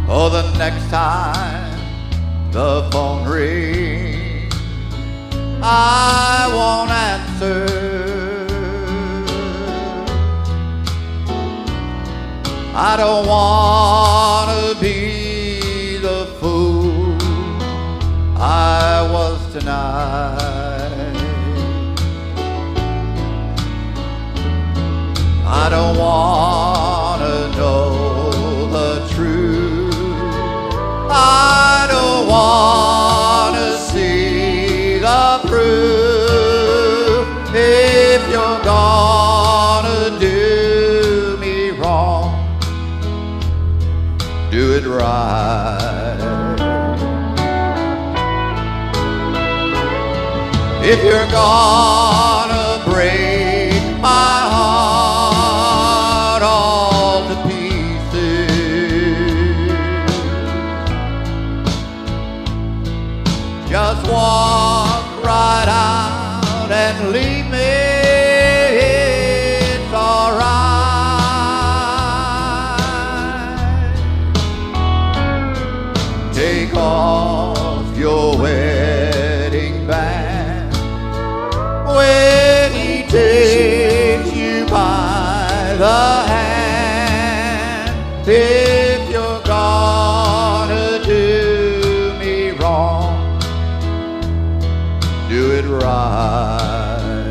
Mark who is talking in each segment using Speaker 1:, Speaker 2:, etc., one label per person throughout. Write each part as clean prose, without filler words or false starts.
Speaker 1: Oh, the next time the phone rings, I won't answer. I don't want to be the fool I was tonight. I don't want to know the truth. I don't want to see the proof. If you're gonna do me wrong, do it right. If you're gonna break my heart all to pieces, just walk right out and leave me. It's alright. Take off your wedding band when he takes you by the hand. If you're gonna do me wrong, do it right.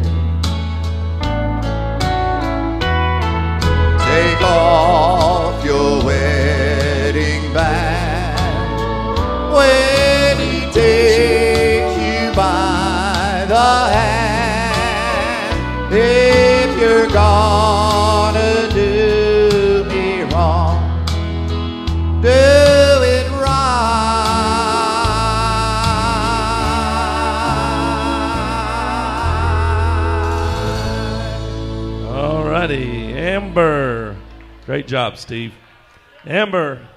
Speaker 1: Take off your wedding band when he takes you by the hand. If you're gonna do me wrong, do it right.
Speaker 2: All righty, Amber. Great job, Steve. Amber